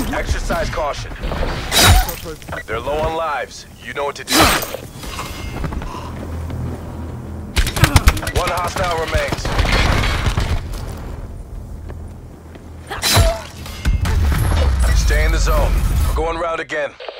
Exercise caution. They're low on lives. You know what to do. One hostile remains. Stay in the zone. We're going round again.